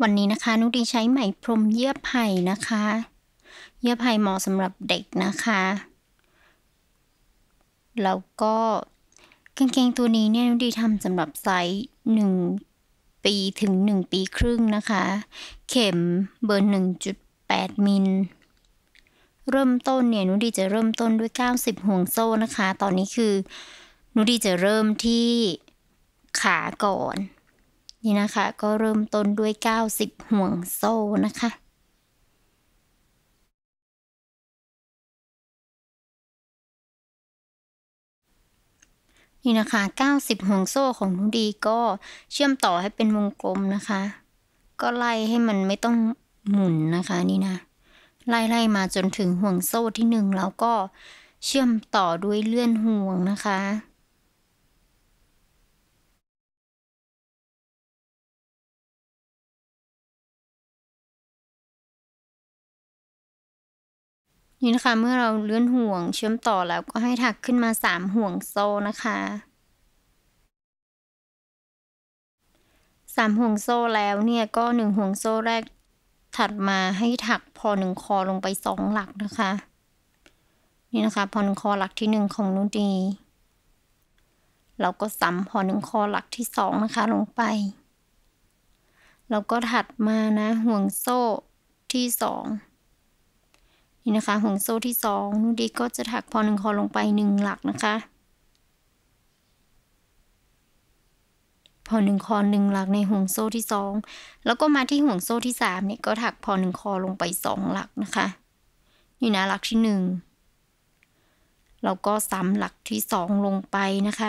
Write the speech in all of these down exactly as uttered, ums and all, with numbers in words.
วันนี้นะคะนุดีใช้ไหมพรมเยื่อไผ่นะคะเยื่อไผ่เหมาะสำหรับเด็กนะคะแล้วก็กางเกงตัวนี้เนี่ยนุดีทำสำหรับไซส์หนึ่งปีถึงหนึ่งปีครึ่งนะคะเข็มเบอร์ หนึ่งจุดแปด มิลเริ่มต้นเนี่ยนุดีจะเริ่มต้นด้วยเก้าสิบห่วงโซ่นะคะตอนนี้คือนุดีจะเริ่มที่ขาก่อนนี่นะคะก็เริ่มต้นด้วยเก้าสิบห่วงโซ่นะคะนี่นะคะเก้าสิบห่วงโซ่ของนุดีก็เชื่อมต่อให้เป็นวงกลมนะคะก็ไล่ให้มันไม่ต้องหมุนนะคะนี่นะไล่ๆมาจนถึงห่วงโซ่ที่หนึ่งแล้วก็เชื่อมต่อด้วยเลื่อนห่วงนะคะนี่นะคะเมื่อเราเลื่อนห่วงเชื่อมต่อแล้วก็ให้ถักขึ้นมาสามห่วงโซ่นะคะสามห่วงโซ่แล้วเนี่ยก็หนึ่งห่วงโซ่แรกถัดมาให้ถักพอหนึ่งคอลงไปสองหลักนะคะนี่นะคะพอหนึ่งคอหลักที่หนึ่งของนุดีเราก็ซ้ำพอหนึ่งคอหลักที่สองนะคะลงไปแล้วก็ถัดมานะห่วงโซ่ที่สองนี่นะคะห่วงโซ่ที่สองนุดีก็จะถักพอหนึ่งคอลงไปหนึ่งหลักนะคะพอหนึ่งคอหนึ่งหลักในห่วงโซ่ที่สองแล้วก็มาที่ห่วงโซ่ที่สามเนี่ยก็ถักพอหนึ่งคอลงไปสองหลักนะคะนี่นะหลักที่หนึ่งแล้วก็ซ้ำหลักที่สองลงไปนะคะ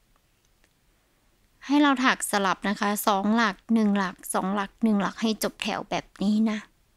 ให้เราถักสลับนะคะสองหลักหนึ่งหลักสองหลักหนึ่งหลักให้จบแถวแบบนี้นะ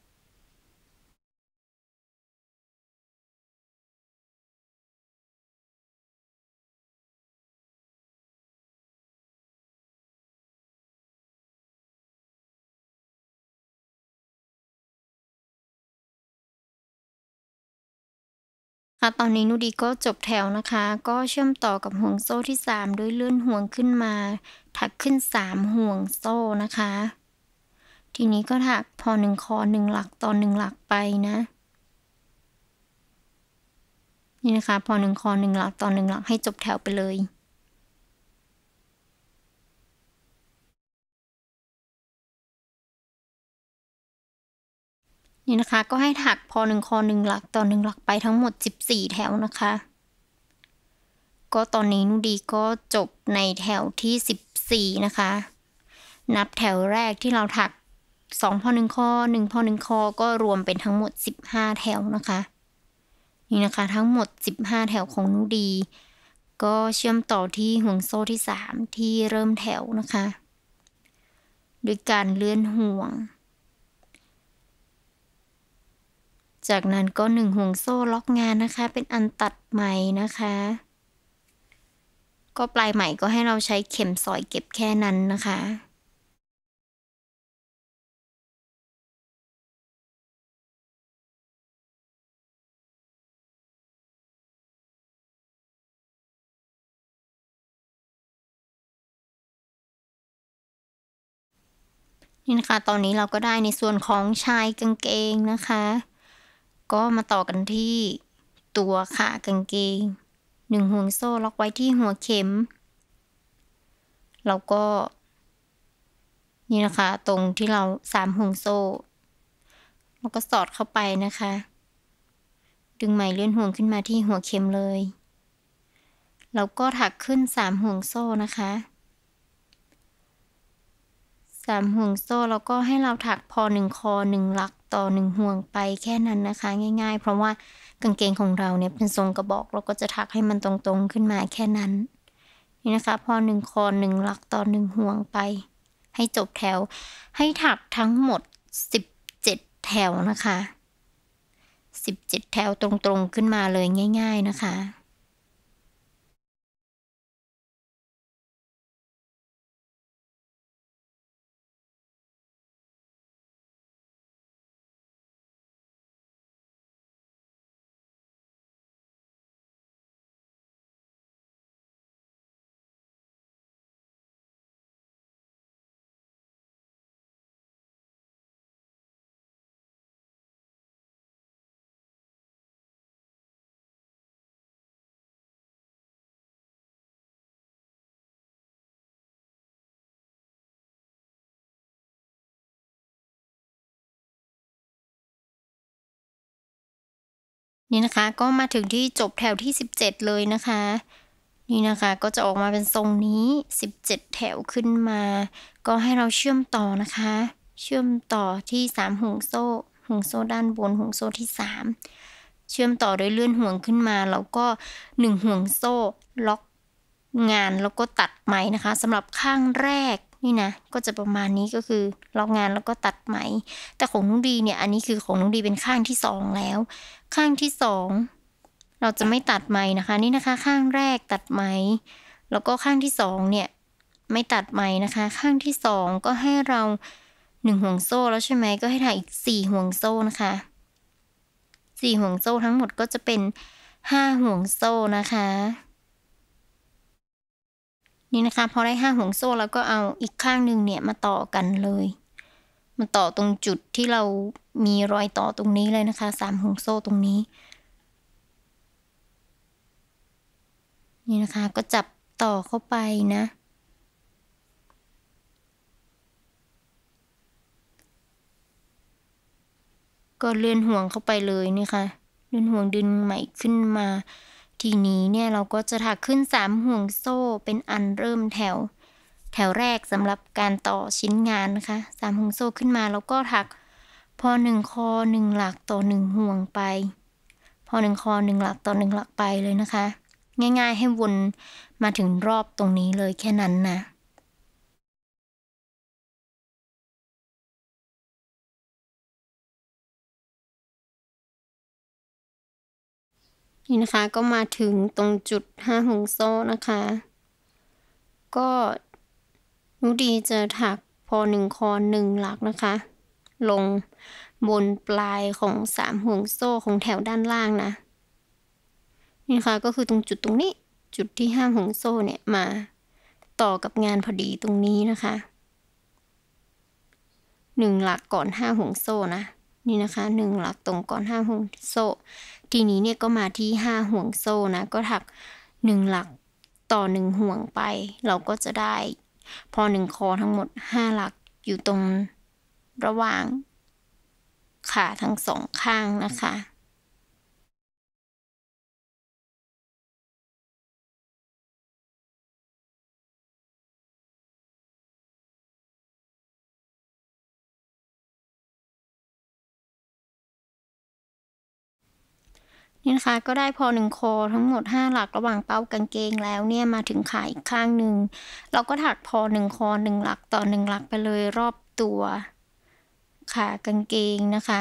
ค่ะตอนนี้นุดีก็จบแถวนะคะก็เชื่อมต่อกับห่วงโซ่ที่สามด้วยเลื่อนห่วงขึ้นมาถักขึ้นสามห่วงโซ่นะคะทีนี้ก็ถักพอหนึ่งคอหนึ่งหลักต่อหนึ่งหลักไปนะนี่นะคะพอหนึ่งคอหนึ่งหลักต่อหนึ่งหลักให้จบแถวไปเลยนี่นะคะก็ให้ถักพอหนึ่งคอหนึ่งหลักต่อหนึ่งหลักไปทั้งหมดสิบสี่แถวนะคะก็ตอนนี้นุดีก็จบในแถวที่สิบสี่นะคะนับแถวแรกที่เราถักสองพอหนึ่งคอหนึ่งพอหนึ่งคอก็รวมเป็นทั้งหมดสิบห้าแถวนะคะนี่นะคะทั้งหมดสิบห้าแถวของนุดีก็เชื่อมต่อที่ห่วงโซ่ที่สามที่เริ่มแถวนะคะด้วยการเลื่อนห่วงจากนั้นก็หนึ่งห่วงโซ่ล็อกงานนะคะเป็นอันตัดไหมนะคะก็ปลายไหมก็ให้เราใช้เข็มสอยเก็บแค่นั้นนะคะนี่นะคะตอนนี้เราก็ได้ในส่วนของชายกางเกงนะคะก็มาต่อกันที่ตัวขากางเกงหนึ่งห่วงโซ่ล็อกไว้ที่หัวเข็มแล้วก็นี่นะคะตรงที่เราสามห่วงโซ่แล้วก็สอดเข้าไปนะคะดึงไหมเลื่อนห่วงขึ้นมาที่หัวเข็มเลยแล้วก็ถักขึ้นสามห่วงโซ่นะคะสามห่วงโซ่แล้วก็ให้เราถักพอหนึ่งคอหนึ่งหลักต่อหนึ่งห่วงไปแค่นั้นนะคะง่ายๆเพราะว่ากางเกงของเราเนี่ยเป็นทรงกระบอกเราก็จะถักให้มันตรงๆขึ้นมาแค่นั้นนี่นะคะพอหนึ่งคอหนึ่งหลักต่อหนึ่งห่วงไปให้จบแถวให้ถักทั้งหมดสิบเจ็ดแถวนะคะสิบเจ็ดแถวตรงๆขึ้นมาเลยง่ายๆนะคะนี่นะคะก็มาถึงที่จบแถวที่สิบเจ็ดเลยนะคะนี่นะคะก็จะออกมาเป็นทรงนี้สิบเจ็ดแถวขึ้นมาก็ให้เราเชื่อมต่อนะคะเชื่อมต่อที่สามห่วงโซ่ห่วงโซ่ด้านบนห่วงโซ่ที่สามเชื่อมต่อโดยเลื่อนห่วงขึ้นมาแล้วก็หนึ่งห่วงโซ่ล็อกงานแล้วก็ตัดไหมนะคะสำหรับข้างแรกนี่นะก็จะประมาณนี้ก็คือล็อกงานแล้วก็ตัดไหมแต่ของน้องดีเนี่ยอันนี้คือของน้องดีเป็นข้างที่สองแล้วข้างที่สองเราจะไม่ตัดไหมนะคะนี่นะคะข้างแรกตัดไหมแล้วก็ข้างที่สองเนี่ยไม่ตัดไหมนะคะข้างที่สองก็ให้เราหนึ่งห่วงโซ่แล้วใช่ไหมก็ให้ทาอีกสี่ห่วงโซ่นะคะสี่ห่วงโซ่ทั้งหมดก็จะเป็นห้าห่วงโซ่นะคะนี่นะคะพอได้ห้าห่วงโซ่แล้วก็เอาอีกข้างหนึ่งเนี่ยมาต่อกันเลยมาต่อตรงจุดที่เรามีรอยต่อตรงนี้เลยนะคะสามห่วงโซ่ตรงนี้นี่นะคะก็จับต่อเข้าไปนะก็เลื่อนห่วงเข้าไปเลยนี่ค่ะเลื่อนห่วงดึงไหมขึ้นมาทีนี้เนี่ยเราก็จะถักขึ้นสามห่วงโซ่เป็นอันเริ่มแถวแถวแรกสำหรับการต่อชิ้นงานนะคะสามห่วงโซ่ขึ้นมาแล้วก็ถักพอหนึ่งคอหนึ่งหลักต่อหนึ่งห่วงไปพอหนึ่งคอหนึ่งหลักต่อหนึ่งหลักไปเลยนะคะง่ายๆให้วนมาถึงรอบตรงนี้เลยแค่นั้นนะนี่นะคะก็มาถึงตรงจุดห้าห่วงโซ่นะคะก็นุดีจะถักพอหนึ่งคอหนึ่งหลักนะคะลงบนปลายของสามห่วงโซ่ของแถวด้านล่างนะนี่นะคะก็คือตรงจุดตรงนี้จุดที่ห้าห่วงโซ่เนี่ยมาต่อกับงานพอดีตรงนี้นะคะหนึ่งหลักก่อนห้าห่วงโซ่นะนี่นะคะหนึ่งหลักตรงก่อนห้าห่วงโซ่ทีนี้เนี่ยก็มาที่ห้าห่วงโซ่นะก็ถักหนึ่งหลักต่อหนึ่งห่วงไปเราก็จะได้พอหนึ่งคอทั้งหมดห้าหลักอยู่ตรงระหว่างขาทั้งสองข้างนะคะนี่นะคะก็ได้พอหนึ่งคอทั้งหมดห้าหลักระหว่างเป้ากางเกงแล้วเนี่ยมาถึงขาอีกข้างหนึ่งเราก็ถักพอหนึ่งคอหนึ่งหลักต่อหนึ่งหลักไปเลยรอบตัวขากางเกงนะคะ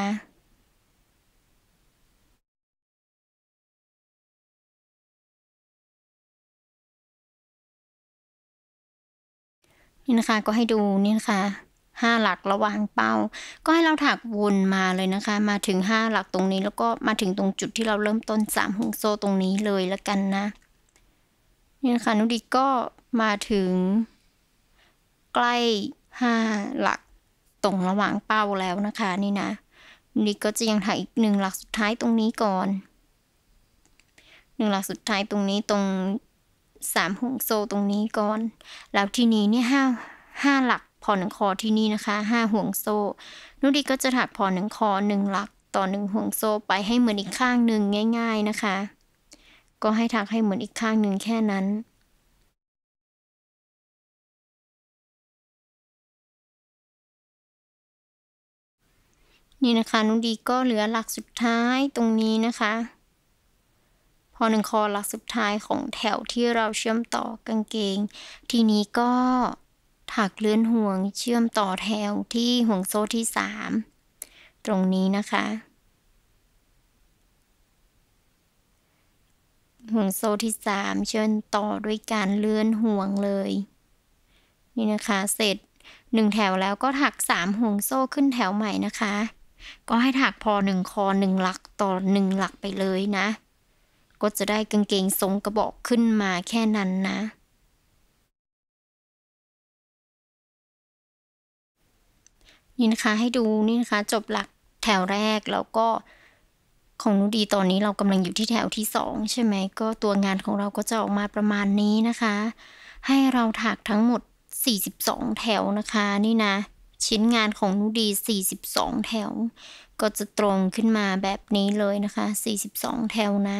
นี่นะคะก็ให้ดูนี่นะคะห้าหลักระหว่างเป้าก็ให้เราถักวนมาเลยนะคะมาถึงห้าหลักตรงนี้แล้วก็มาถึงตรงจุดที่เราเริ่มต้นสามห่วงโซ่ตรงนี้เลยแล้วกันนะนี่นะคะนุดิก็มาถึงใกล้ห้าหลักตรงระหว่างเป้าแล้วนะคะนี่นะนุดิก็จะยังถักอีกหนึ่งหลักสุดท้ายตรงนี้ก่อนหนึ่งหลักสุดท้ายตรงนี้ตรงสามห่วงโซ่ตรงนี้ก่อนแล้วทีนี้เนี่ยห้าห้าหลักพอหนึ่งคอที่นี่นะคะห้าห่วงโซ่นุดิก็จะถักพอหนึ่งคอหนึ่งหลักต่อหนึ่งห่วงโซ่ไปให้เหมือนอีกข้างหนึ่งง่ายๆนะคะก็ให้ถักให้เหมือนอีกข้างหนึ่งแค่นั้นนี่นะคะนุดีก็เหลือหลักสุดท้ายตรงนี้นะคะพอหนึ่งคอหลักสุดท้ายของแถวที่เราเชื่อมต่อกางเกงทีนี้ก็ถักเลื่อนห่วงเชื่อมต่อแถวที่ห่วงโซ่ที่สามตรงนี้นะคะห่วงโซ่ที่สามเชื่อมต่อด้วยการเลื่อนห่วงเลยนี่นะคะเสร็จหนึ่งแถวแล้วก็ถักสามห่วงโซ่ขึ้นแถวใหม่นะคะก็ให้ถักพอหนึ่งคอหนึ่งหลักต่อหนึ่งหลักไปเลยนะก็จะได้กางเกงทรงกระบอกขึ้นมาแค่นั้นนะนี่นะคะให้ดูนี่นะคะจบหลักแถวแรกแล้วก็ของนุดีตอนนี้เรากำลังอยู่ที่แถวที่สองใช่ไหมก็ตัวงานของเราก็จะออกมาประมาณนี้นะคะให้เราถักทั้งหมดสี่สิบสองแถวนะคะนี่นะชิ้นงานของนูดีสี่สิบสองแถวก็จะตรงขึ้นมาแบบนี้เลยนะคะสี่สิบสองแถวนะ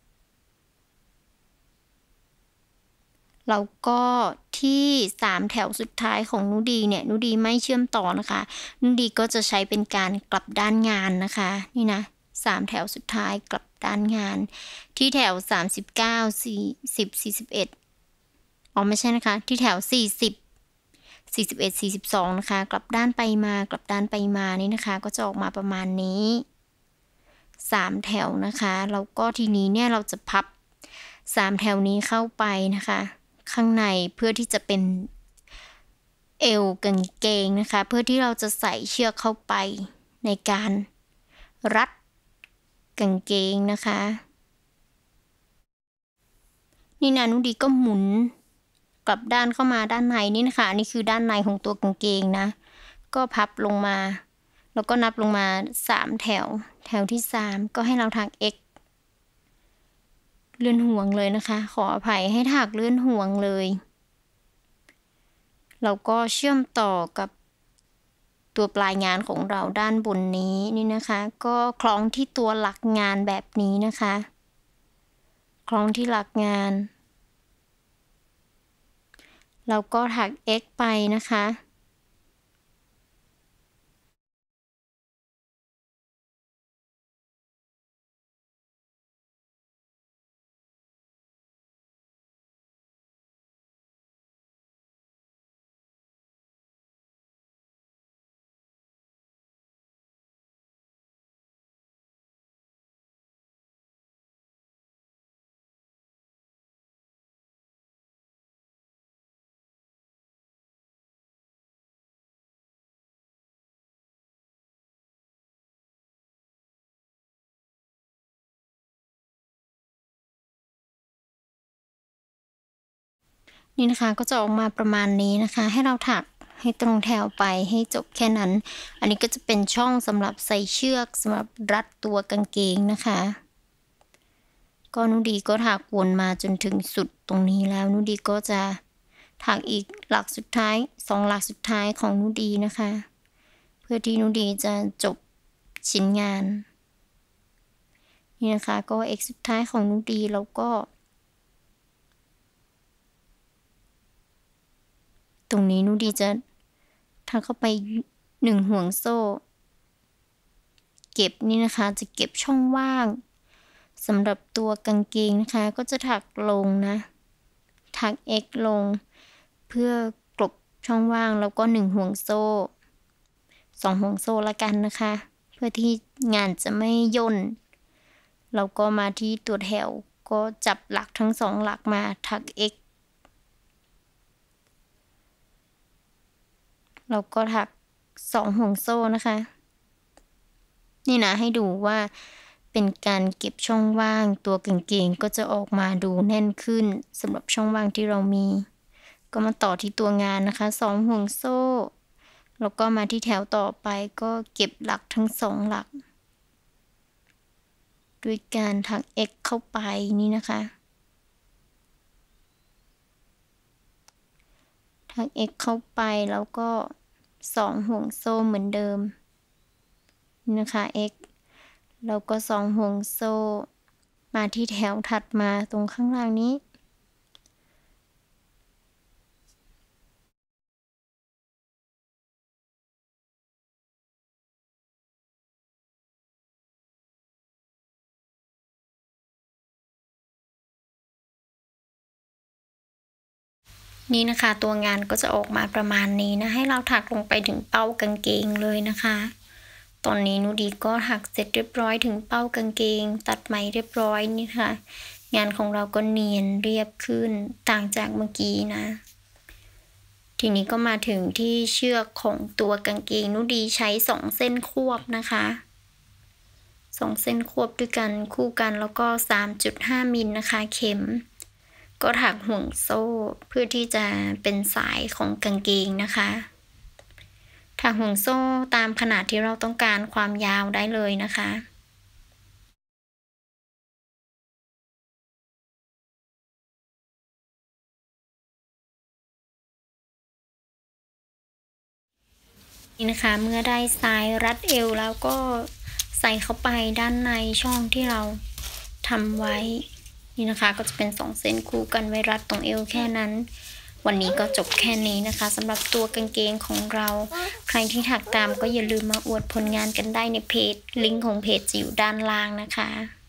แล้วก็ที่สามแถวสุดท้ายของนูดีเนี่ยนูดีไม่เชื่อมต่อนะคะนูดีก็จะใช้เป็นการกลับด้านงานนะคะนี่นะสามแถวสุดท้ายกลับด้านงานที่แถวสามสิบเก้า สี่สิบ สี่สิบเอ็ดอ๋อไม่ใช่นะคะที่แถวสี่สิบ สี่สิบเอ็ด สี่สิบสองนะคะกลับด้านไปมากลับด้านไปมานี่นะคะก็จะออกมาประมาณนี้สามแถวนะคะแล้วก็ทีนี้เนี่ยเราจะพับสามแถวนี้เข้าไปนะคะข้างในเพื่อที่จะเป็นเอวกางเกงนะคะเพื่อที่เราจะใส่เชือกเข้าไปในการรัดกางเกงนะคะนี่นะนุดีก็หมุนกลับด้านเข้ามาด้านในนี่นะคะนี่คือด้านในของตัวกางเกงนะก็พับลงมาแล้วก็นับลงมาสามแถวแถวที่สามก็ให้เราถัก x เลื่อนห่วงเลยนะคะขออภัยให้ถักเลื่อนห่วงเลยเราก็เชื่อมต่อกับตัวปลายงานของเราด้านบนนี้นี่นะคะก็คล้องที่ตัวหลักงานแบบนี้นะคะคล้องที่หลักงานเราก็ถัก x ไปนะคะนี่นะคะก็จะออกมาประมาณนี้นะคะให้เราถักให้ตรงแถวไปให้จบแค่นั้นอันนี้ก็จะเป็นช่องสำหรับใส่เชือกสำหรับรัดตัวกางเกงนะคะก็นุดีก็ถักวนมาจนถึงสุดตรงนี้แล้วนุดีก็จะถักอีกหลักสุดท้ายสองหลักสุดท้ายของนุดีนะคะเพื่อที่นุดีจะจบชิ้นงานนี่นะคะก็ x สุดท้ายของนุดีแล้วก็ตรงนี้นุดีจะถักเข้าไปหนึ่งห่วงโซ่เก็บนี่นะคะจะเก็บช่องว่างสำหรับตัวกางเกงนะคะก็จะถักลงนะถัก x ลงเพื่อกลบช่องว่างแล้วก็หนึ่งห่วงโซ่สองห่วงโซ่ละกันนะคะเพื่อที่งานจะไม่ย่นเราก็มาที่ตัวแถวก็จับหลักทั้งสองหลักมาถัก x เราก็ถักสองห่วงโซ่นะคะนี่นะให้ดูว่าเป็นการเก็บช่องว่างตัวกางเกงก็จะออกมาดูแน่นขึ้นสำหรับช่องว่างที่เรามีก็มาต่อที่ตัวงานนะคะสองห่วงโซ่แล้วก็มาที่แถวต่อไปก็เก็บหลักทั้งสองหลักด้วยการถัก x เข้าไปนี่นะคะถัก x เข้าไปแล้วก็สองห่วงโซ่เหมือนเดิมนี่นะคะ x แล้วก็สองห่วงโซ่มาที่แถวถัดมาตรงข้างล่างนี้นี่นะคะตัวงานก็จะออกมาประมาณนี้นะให้เราถักลงไปถึงเป้ากางเกงเลยนะคะตอนนี้นุดีก็ถักเสร็จเรียบร้อยถึงเป้ากางเกงตัดไหมเรียบร้อยนี่ค่ะงานของเราก็เนียนเรียบขึ้นต่างจากเมื่อกี้นะทีนี้ก็มาถึงที่เชือกของตัวกางเกงนุดีใช้สองเส้นควบนะคะสองเส้นควบด้วยกันคู่กันแล้วก็ สามจุดห้า มิลนะคะเข็มก็ถักห่วงโซ่เพื่อที่จะเป็นสายของกางเกงนะคะถักห่วงโซ่ตามขนาดที่เราต้องการความยาวได้เลยนะคะนี่นะคะเมื่อได้สายรัดเอวแล้วก็ใส่เข้าไปด้านในช่องที่เราทำไว้นี่นะคะก็จะเป็นสองเส้นคู่กันไว้รัดตรงเอวแค่นั้นวันนี้ก็จบแค่นี้นะคะสำหรับตัวกางเกงของเราใครที่ถักตามก็อย่าลืมมาอวดผลงานกันได้ในเพจลิงก์ของเพจจะอยู่ด้านล่างนะคะ